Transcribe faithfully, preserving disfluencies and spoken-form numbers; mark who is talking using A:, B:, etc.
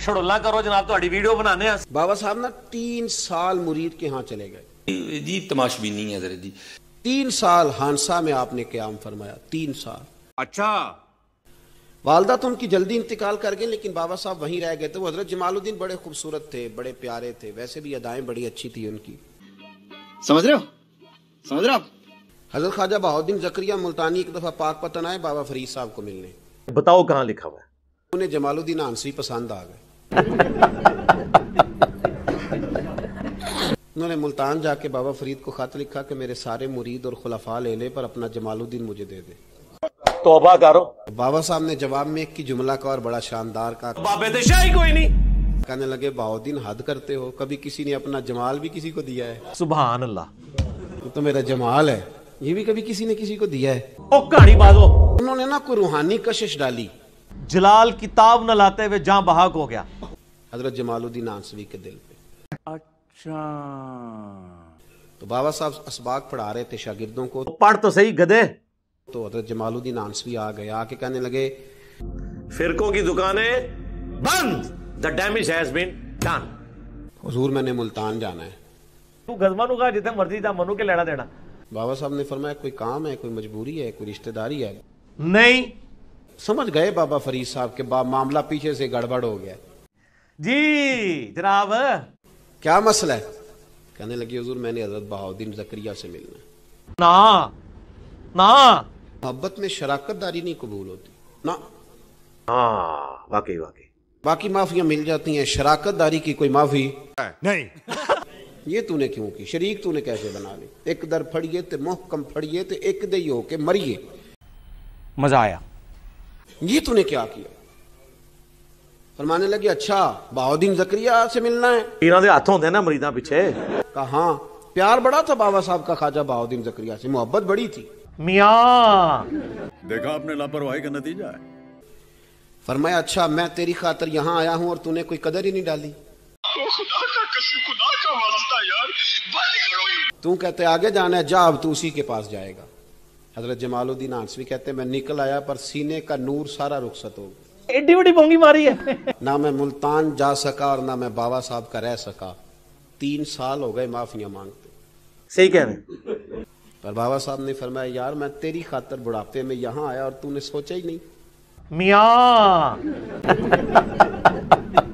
A: छड़ोला करो जनाब, तुम्हारी वीडियो बनाने।
B: बाबा साहब ना तीन साल मुरीद के यहाँ चले गए
C: जी, तमाशबीनी है हजरत जी।
B: तीन साल हांसा में आपने क़याम फरमाया, तीन साल।
D: अच्छा।
B: वालदा तो उनकी जल्दी इंतकाल कर गए, लेकिन बाबा साहब वहीं रह गए थे। वो हजरत जमालुद्दीन बड़े खूबसूरत थे, बड़े प्यारे थे, वैसे भी अदाएं बड़ी अच्छी थी उनकी।
D: समझ रहे हो, समझ रहे हो आप?
B: हजरत ख्वाजा बहाउद्दीन ज़करिया मुल्तानी एक दफा पाक पतन आए बाबा फरीद साहब को मिलने।
A: बताओ कहाँ लिखा हुआ है?
B: उन्हें जमालुद्दीन आंसरी पसंद आ गए। उन्होंने मुल्तान जाके बाबा फरीद को खत लिखा कि मेरे सारे मुरीद और खुलफा ले ले, पर अपना जमालुद्दीन मुझे दे दे।
A: तौबा करो।
B: बाबा साहब ने जवाब में एक की जुमला का और बड़ा शानदार का,
A: बाबे तो शाही कोई नहीं।
B: कहने लगे बहाउद्दीन हद करते हो, कभी किसी ने अपना जमाल भी किसी को दिया है?
A: सुभान अल्लाह,
B: ये तो मेरा जमाल है, ये भी कभी किसी ने किसी को दिया है?
A: ओ कहानी बाजो।
B: उन्होंने ना कोई रूहानी कशिश डाली,
A: जलाल किताब न लाते हुए जहां बहाक हो गया
B: हजरत जमालुद्दीन आंसवी के दिल पे।
D: अच्छा।
B: तो बाबा साहब असबाक पढ़ा रहे थे शागिर्दों को,
A: पढ़ तो सही गधे।
B: तो हजरत जमालुद्दीन आंसवी आ गए, आके कहने लगे
A: फिरकों की दुकानें बंद, the damage has been done.
B: हुजूर मैंने मुल्तान जाना है।
A: तू गजमानू का जितने मर्जी था मनु के लेना देना।
B: बाबा साहब ने फरमाया कोई काम है, कोई मजबूरी है, कोई रिश्तेदारी है?
A: नहीं।
B: समझ गए बाबा फरीद साहब के बा मामला पीछे से गड़बड़ हो गया
A: जी जनाब।
B: क्या मसला है? कहने लगी हुजूर मैंने हजरत बहाउद्दीन ज़करिया से मिलना है।
A: ना ना,
B: मोहब्बत में शराकतदारी नहीं कबूल होती ना।
A: हाँ वाकई वाकई।
B: बाकी माफियां मिल जाती हैं, शराकतदारी की कोई माफी
D: नहीं।
B: ये तूने क्यों की? शरीक तूने कैसे बना ली? एक दर फड़िए ते मोहकम फड़िए ते एक दई हो के मरिए।
D: मजा आया।
B: ये तूने क्या किया? फरमाने लगे अच्छा बहाउद्दीन ज़करिया से मिलना है?
A: इन्हों के हाथ होंगे ना मरीदा पीछे।
B: कहा हाँ, प्यार बड़ा था बाबा साहब का ख्वाजा बहाउद्दीन ज़करिया से, मोहब्बत बड़ी थी।
A: मियाँ
E: देखा आपने लापरवाही का नतीजा है।
B: फरमाया अच्छा मैं तेरी खातिर यहाँ आया हूँ और तूने कोई कदर ही नहीं डाली।
E: खुदा का कसम, खुदा का वास्ता यार, बंद करो।
B: तू कहते आगे जाना है, जा अब तू उसी के पास जाएगा। हजरत जमालुद्दीन आंसवी कहते मैं निकल आया पर सीने का नूर सारा रुखसत हो गया।
A: एडी बड़ी बोंगी मारी है।
B: ना मैं मुल्तान जा सका और ना मैं बाबा साहब का रह सका। तीन साल हो गए माफियां मांगते।
A: सही कह रहे।
B: पर बाबा साहब ने फरमाया यार मैं तेरी खातिर बुढ़ापे में यहाँ आया और तूने सोचा ही नहीं।
A: मियाँ